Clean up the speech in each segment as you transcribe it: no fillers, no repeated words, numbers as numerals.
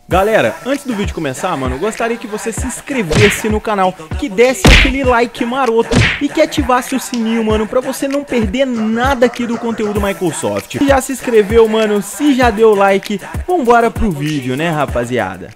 Galera, antes do vídeo começar, mano, eu gostaria que você se inscrevesse no canal, que desse aquele like maroto e que ativasse o sininho, mano, pra você não perder nada aqui do conteúdo Microsoft. Se já se inscreveu, mano, se já deu like, vambora pro vídeo, né, rapaziada?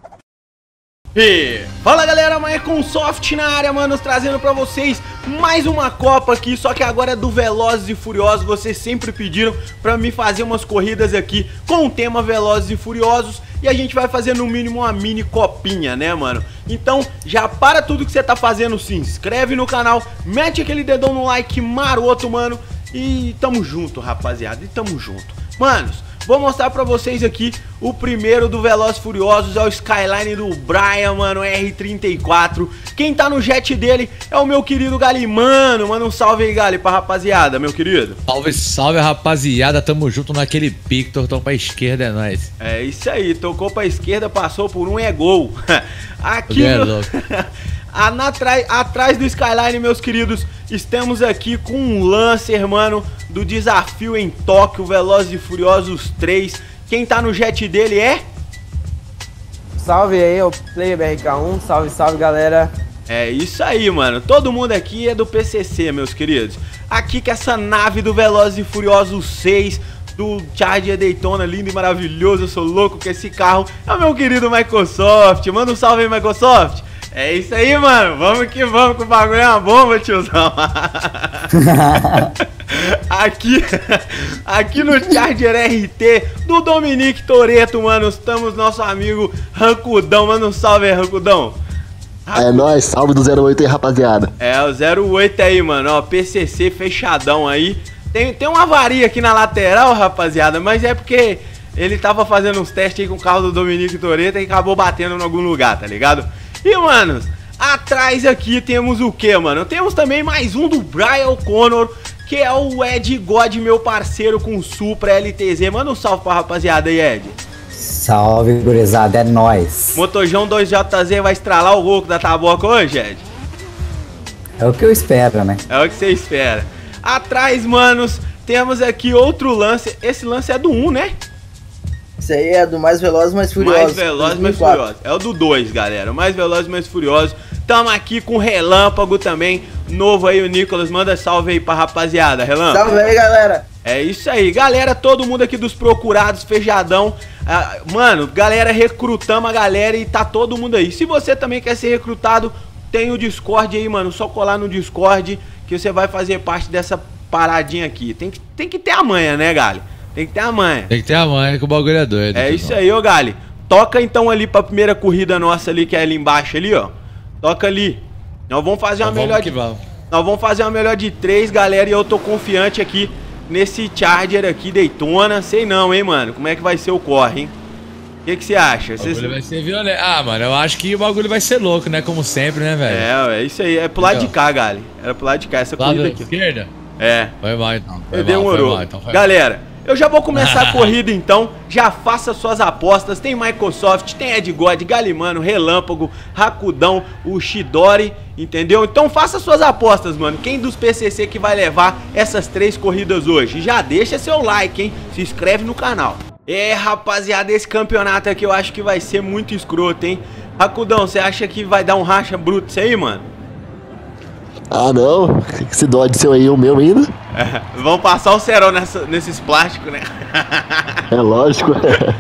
E fala galera, Microsoft na área, mano, trazendo pra vocês mais uma Copa aqui, só que agora é do Velozes e Furiosos. Vocês sempre pediram pra me fazer umas corridas aqui com o tema Velozes e Furiosos, e a gente vai fazer no mínimo uma mini copinha, né, mano? Então já para tudo que você tá fazendo, se inscreve no canal, mete aquele dedão no like maroto, mano, e tamo junto, rapaziada, e tamo junto. Manos, vou mostrar pra vocês aqui o primeiro do Velozes e Furiosos, é o Skyline do Brian, mano, R34. Quem tá no jet dele é o meu querido Gali, mano, manda um salve aí, Gali, pra rapaziada, meu querido. Salve, salve, rapaziada, tamo junto naquele pique, tortão pra esquerda, é nóis. É isso aí, tocou pra esquerda, passou por um, é gol. Aqui atrás do Skyline, meus queridos, estamos aqui com um Lancer, mano, do desafio em Tóquio, Velozes e Furiosos 3. Quem tá no jet dele é... Salve aí, o Player BRK1, salve, salve, galera. É isso aí, mano, todo mundo aqui é do PCC, meus queridos. Aqui com essa nave do Velozes e Furiosos 6, do Charger Daytona, lindo e maravilhoso. Eu sou louco com esse carro, é o meu querido Microsoft. Manda um salve aí, Microsoft. É isso aí, mano, vamos que vamos, que o bagulho é uma bomba, tiozão. Aqui no Charger RT do Dominique Toretto, mano, estamos nosso amigo Rancudão. Manda um salve aí, Rancudão. É nóis, salve do 08 aí, rapaziada. É, o 08 aí, mano, ó, PCC fechadão aí. Tem uma avaria aqui na lateral, rapaziada, mas é porque ele tava fazendo uns testes aí com o carro do Dominique Toretto e acabou batendo em algum lugar, tá ligado? E, manos, atrás aqui temos o que, mano? Temos também mais um do Brian O'Connor, que é o Ed God, meu parceiro com Supra LTZ. Manda um salve pra rapaziada aí, Ed. Salve, gurizada, é nóis. Motojão 2JZ vai estralar o louco da taboca hoje, Ed? É o que eu espero, né? É o que você espera. Atrás, manos, temos aqui outro lance. Esse lance é do 1, né? Isso aí é do Mais Velozes, Mais Furiosos. Mais Velozes, Mais Furiosos. É o do 2, galera. Mais Velozes, Mais Furiosos. Tamo aqui com o Relâmpago também. Novo aí, o Nicolas. Manda salve aí pra rapaziada, Relâmpago. Salve aí, galera. É isso aí. Galera, todo mundo aqui dos procurados, fechadão. Mano, galera, recrutamos a galera e tá todo mundo aí. Se você também quer ser recrutado, tem o Discord aí, mano. Só colar no Discord que você vai fazer parte dessa paradinha aqui. Tem que ter a manha, né, Gali? Tem que ter a manha. Tem que ter a manha que o bagulho é doido. É isso aí, ô Gali. Toca então ali pra primeira corrida nossa ali, que é ali embaixo ali, ó. Toca ali. Nós vamos fazer uma melhor de... Nós vamos fazer uma melhor de 3, galera, e eu tô confiante aqui nesse Charger aqui, Daytona. Sei não, hein, mano. Como é que vai ser o corre, hein? O que você acha? O bagulho vai ser violento. Ah, mano, eu acho que o bagulho vai ser louco, né? Como sempre, né, velho? É isso aí. É pro lado de cá, Gali. Era pro lado de cá, essa corrida aqui. Esquerda? É. Foi mal, então. Demorou. Galera, eu já vou começar a corrida então, já faça suas apostas. Tem Microsoft, tem Ed God, Galimano, Relâmpago, Rakudão, o Shidori, entendeu? Então faça suas apostas, mano. Quem dos PCC que vai levar essas 3 corridas hoje? Já deixa seu like, hein? Se inscreve no canal. É, rapaziada, esse campeonato aqui eu acho que vai ser muito escroto, hein? Rakudão, você acha que vai dar um racha bruto isso aí, mano? Ah, não. Esse Dodge seu aí é o meu ainda? Vamos passar o cerol nesses plásticos, né? É lógico.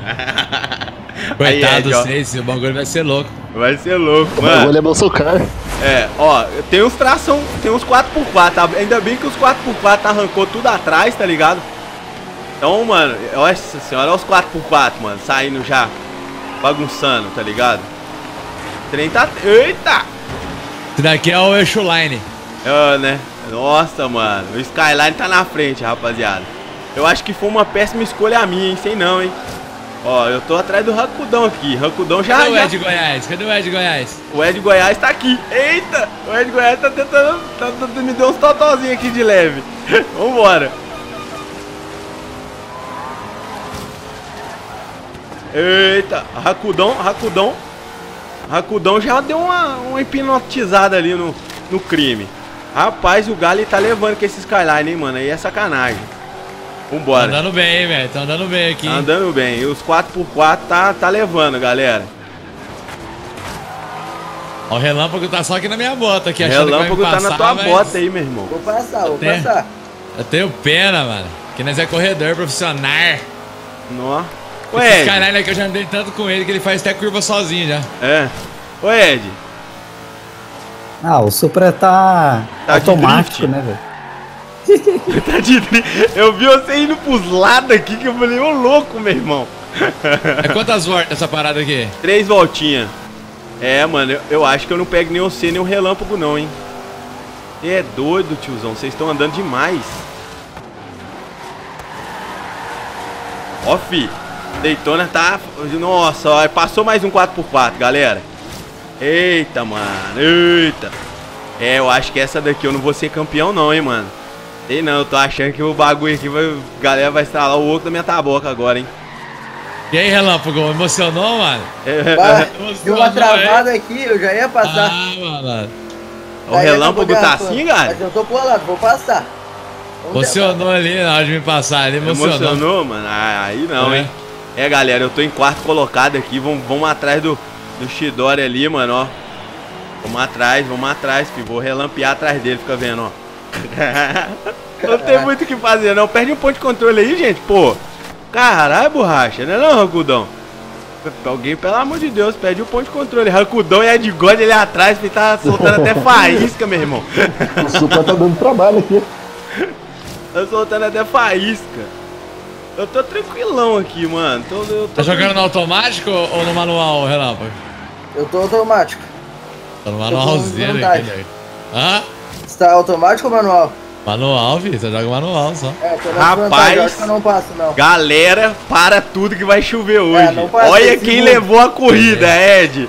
Coitado do Ed, o bagulho vai ser louco. Vai ser louco, mano. O bagulho é meu socar. É, ó, tem uns tração, tem uns 4x4, tá? Ainda bem que os 4x4 arrancou tudo atrás, tá ligado? Então, mano, nossa senhora, olha os 4x4, mano, saindo já, bagunçando, tá ligado? O trem tá... Eita! Esse daqui é o eixo line. É, né? Nossa, mano, o Skyline tá na frente, rapaziada. Eu acho que foi uma péssima escolha a minha, hein? Sei não, hein? Ó, eu tô atrás do Rancudão aqui. Rancudão já... Cadê o Ed Goiás? Cadê o Ed Goiás? O Ed Goiás tá aqui. Eita! O Ed Goiás tá tentando... me deu uns totozinhos aqui de leve. Vambora. Eita! Rakudão já deu uma hipnotizada ali no crime. Rapaz, o Gali tá levando com esse Skyline, hein, mano? Aí é sacanagem. Vambora. Tá andando bem, velho. Tá andando bem aqui. Tá andando bem. E os 4x4 tá levando, galera. Ó, o relâmpago tá só aqui na minha bota aqui, O achando relâmpago que vai me tá passar, na tua mas bota aí, meu irmão. Vou passar. Eu tenho pena, mano. Que nós é corredor profissional. Nó. Ô, Esse Ed. caralho é que eu já andei tanto com ele que ele faz até curva sozinho já. É. Ô, Ed. Ah, o Supra tá Tá de automático, drift? né, velho? Tá de drift. Eu vi você indo pros lados aqui que eu falei, ô louco, meu irmão. É quantas voltas essa parada aqui? 3 voltinhas. É, mano, eu acho que eu não pego nem você, nem o relâmpago não, hein. Você é doido, tiozão. Vocês estão andando demais. Ó, fi. Daytona tá... Nossa, ó, passou mais um 4x4, galera. Eita, mano. Eita. É, eu acho que essa daqui eu não vou ser campeão não, hein, mano. Sei não, eu tô achando que o bagulho aqui vai... A galera vai estralar o oco da minha taboca agora, hein. E aí, relâmpago, emocionou, mano? Deu uma travada aqui, eu já ia passar. Ah, mano. O relâmpago tá assim, cara? Mas eu tô pro lado, vou passar. Emocionou ali na hora de me passar, ele emocionou. Emocionou, mano? Ah, aí não, hein. É, galera, eu tô em quarto colocado aqui. Vamos atrás do Chidori ali, mano, ó. Vamos atrás, filho. Vou relampear atrás dele, fica vendo, ó. Não tem muito o que fazer, não. Perde um ponto de controle aí, gente, pô. Caralho, borracha, né não, Racudão? Alguém, pelo amor de Deus, perde um ponto de controle. Racudão e Ed God ele atrás, ele tá soltando até faísca, meu irmão. O Supra tá dando trabalho aqui. Tá soltando até faísca. Eu tô tranquilão aqui, mano. Tá jogando no automático ou no manual, relâmpago? Eu tô automático. Tá no manualzinho com aqui, né? Hã? Você tá automático ou manual? Manual, filho, você joga manual só. É, tô na Rapaz, vantagem, acho que eu não passo, não. Galera, para tudo que vai chover hoje. não passa Olha esse quem mundo. levou a corrida, Ed.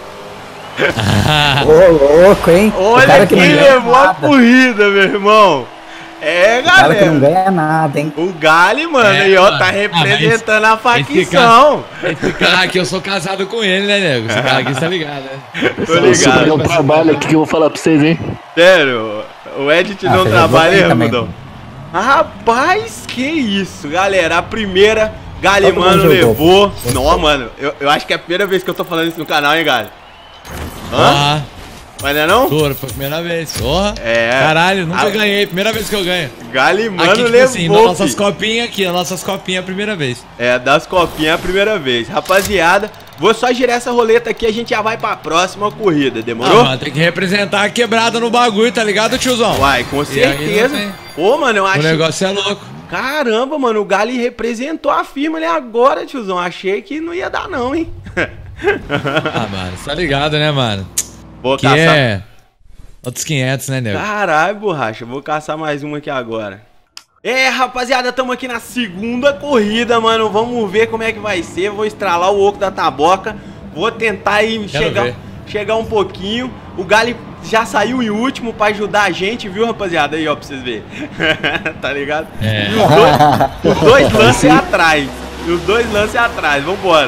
Ô, louco, hein? O Olha cara que não quem ganha levou a nada. corrida, meu irmão. É, O cara que não galera. ganha nada, hein? O Gali, mano, É, aí, ó, mano. tá Ah, representando a Esse facção. cara aqui, eu sou casado com ele, né, nego? Esse cara aqui, você tá ligado, né? Tô O Supra deu um ligado. trabalho aqui que eu vou falar pra vocês, hein. Sério, o Ed te Ah, deu um você trabalho aí, levou bem também. Racudão? Rapaz, que isso, galera. A primeira, Gali, Todo mundo mano, jogou. levou. Não, mano, eu acho que é a primeira vez que eu tô falando isso no canal, hein, Gali? Hã? Ah, Mas não é não? duro, foi a primeira vez. Porra. É. Caralho, nunca Ah. ganhei, primeira vez que eu ganho. Gali, mano, Aqui, tipo levou, assim, nas nossas filho. copinhas aqui, as nossas copinhas é a primeira vez. É, das copinhas é a primeira vez. Rapaziada, vou só girar essa roleta aqui e a gente já vai pra próxima corrida, Ah, demorou? mano, tem que representar a quebrada no bagulho, tá ligado, tiozão? Uai, com E aí certeza. não tem. Pô, mano, eu O achei... negócio é louco. Caramba, mano, o Gali representou a firma ali agora, tiozão. Achei que não ia dar não, hein? Ah, mano, você tá ligado, né, mano? Vou Que caçar... é outros 500, né, nego? Caralho, borracha, vou caçar mais uma aqui agora. É, rapaziada, tamo aqui na segunda corrida, mano. Vamos ver como é que vai ser. Vou estralar o oco da taboca. Vou tentar aí Quero chegar um pouquinho. O Gali já saiu em último pra ajudar a gente, viu, rapaziada? Aí, ó, pra vocês verem. Tá ligado? É. E os dois lances atrás. E os dois lances atrás. Vambora.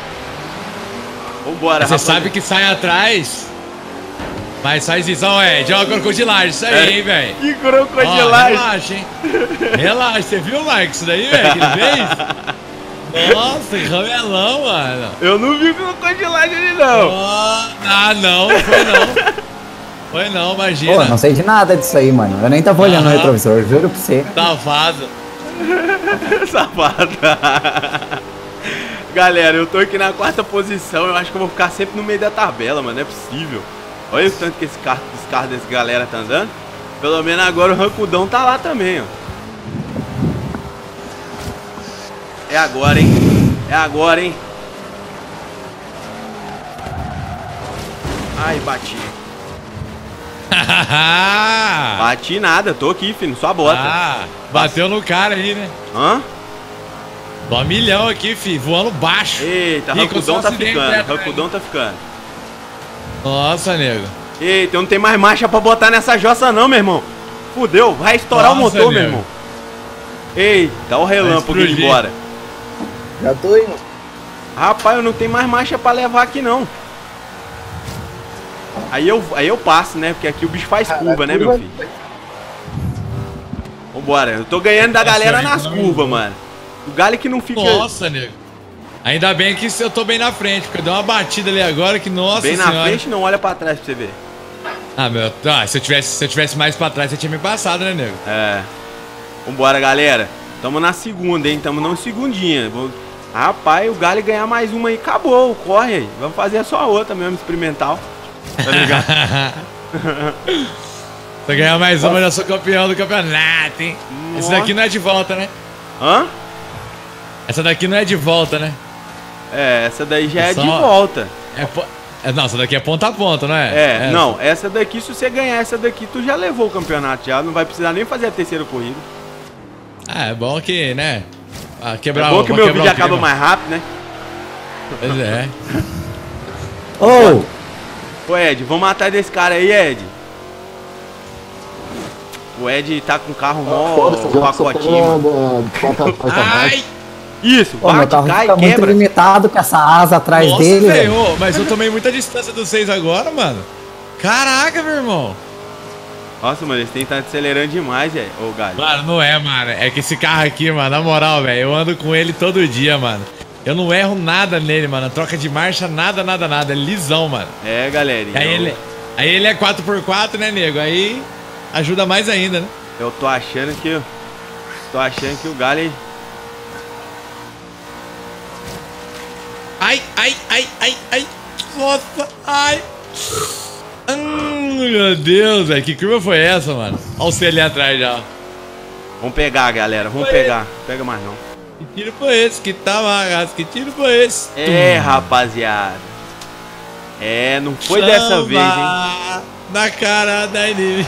Vambora, Você rapaziada. sabe que sai atrás, mas sai visão, Ed. Ó, crocodilagem, isso aí, hein, velho. Que Ó, crocodilagem. relaxa, hein. Relaxa, você viu, Marcos, isso daí, velho, que ele fez? Nossa, que ramelão, mano. Eu não vi crocodilagem ali, não. Ah, não, foi não. Foi não, imagina. Pô, não sei de nada disso aí, mano. Eu nem tava olhando no Aham. retrovisor, juro pra você. Safado. Safado. Galera, eu tô aqui na quarta posição. Eu acho que eu vou ficar sempre no meio da tabela, mano. Não é possível. Olha o tanto que esse carro dessa galera tá andando. Pelo menos agora o Rancudão tá lá também, ó. É agora, hein? É agora, hein? Ai, bati. Bati nada, tô aqui, filho. Só bota. Ah, bateu no cara aí, né? Hã? Dó milhão aqui, fi, voando baixo. Eita, Ih, Rancudão com tá acidente, ficando. né, Rancudão tá ficando. Nossa, nego. Eita, eu não tenho mais marcha pra botar nessa jossa não, meu irmão. Fudeu, vai estourar Nossa, o motor, meu nego. irmão. Eita, o relâmpago Vai indo explodir. embora. Já tô indo. Rapaz, eu não tenho mais marcha pra levar aqui não. Aí eu passo, né? Porque aqui o bicho faz curva, né, meu filho? Vambora, eu tô ganhando da galera nas curvas, mano. O Gali que não fica... Nossa, nego. Ainda bem que eu tô bem na frente, porque eu dei uma batida ali agora que, nossa bem senhora. na frente, não olha pra trás pra você ver. Ah, meu... se eu tivesse mais pra trás, você tinha me passado, né, nego? É. Vambora, galera. Tamo na segunda, hein? Tamo na segundinha. Rapaz, o Gali ganhar mais uma aí, acabou. Corre aí. Vamos fazer só a outra mesmo, experimental. Tá ligado? Se eu ganhar mais uma, eu já sou campeão do campeonato, hein? Nossa. Esse daqui não é de volta, né? Hã? Essa daqui não é de volta, né? É, essa daí já é Só... de volta. Não, essa daqui é ponta a ponta, não é? Não, essa daqui, se você ganhar essa daqui, tu já levou o campeonato já. Não vai precisar nem fazer a terceira corrida. Ah, é bom que, né? É bom que o meu vídeo acaba mais rápido, né? Pois é. Ô! Ô, Ed, vamos matar desse cara aí, Ed. O Ed tá com o carro mó pacotinho. Ai! Isso, Ô, meu bate, carro cai, fica muito quebra. limitado com essa asa atrás Nossa, dele, velho. velho. Mas eu tomei muita distância dos 6 agora, mano. Caraca, meu irmão. Nossa, mano, eles têm que estar acelerando demais, velho. Ô, Galho. Mano, não é, mano. É que esse carro aqui, mano, na moral, velho, eu ando com ele todo dia, mano. Eu não erro nada nele, mano. Troca de marcha, nada. É lisão, mano. É, galerinha. Aí ele é 4x4, né, nego? Aí ajuda mais ainda, né? Eu tô achando que... o Galho... Ai. Nossa, ai. Meu Deus, velho. Que curva foi essa, mano? Olha o C ali atrás já. Vamos pegar, galera. Vamos pegar. Pega mais não. Que tiro foi esse? Que tá bagaço? Que tiro foi esse? É, rapaziada. É, não foi dessa vez, hein? Na cara da inimiga.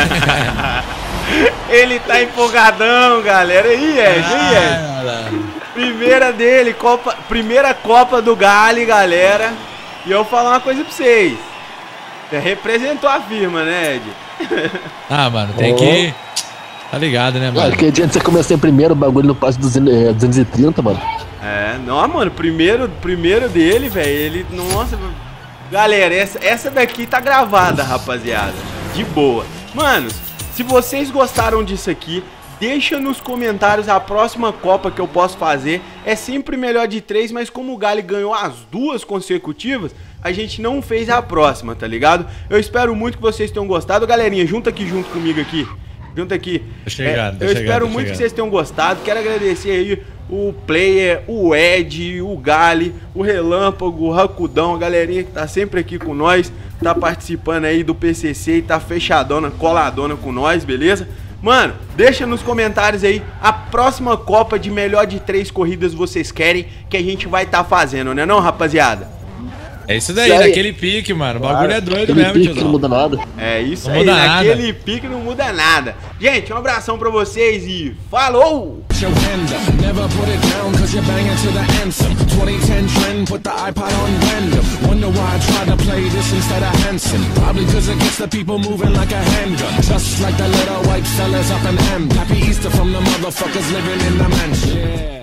Ele tá empolgadão, galera. E Ed? Primeira dele, primeira Copa do Gali, galera. E eu vou falar uma coisa pra vocês. Você representou a firma, né, Ed? Ah, mano, tem que... Tá ligado, né, mano? Aquele dia que você começou em primeiro, o bagulho no passe 230, mano. É, não, mano, primeiro dele, velho, ele... Nossa, galera, essa daqui tá gravada, rapaziada. De boa. Mano, se vocês gostaram disso aqui, deixa nos comentários a próxima Copa que eu posso fazer. É sempre melhor de 3, mas como o Gali ganhou as 2 consecutivas, a gente não fez a próxima, tá ligado? Eu espero muito que vocês tenham gostado. Galerinha, junta aqui junto comigo aqui. Junta aqui. Eu espero muito que vocês tenham gostado. Quero agradecer aí o Player, o Ed, o Gali, o Relâmpago, o Racudão, a galerinha que tá sempre aqui com nós, tá participando aí do PCC e tá fechadona, coladona com nós, beleza? Mano, deixa nos comentários aí a próxima Copa de melhor de 3 corridas vocês querem que a gente vai tá fazendo, né não, rapaziada? É isso daí, naquele pique, mano. O bagulho é doido mesmo, tiozão. Não muda nada. É isso aí, naquele pique não muda nada. Gente, um abração pra vocês e falou! Your hand up, never put it down cause you're banging to the anthem 2010 trend, put the iPod on random. Wonder why I tried to play this instead of Hanson. Probably cause it gets the people moving like a handgun. Just like the little white fellas up in M. Happy Easter from the motherfuckers living in the mansion. Yeah.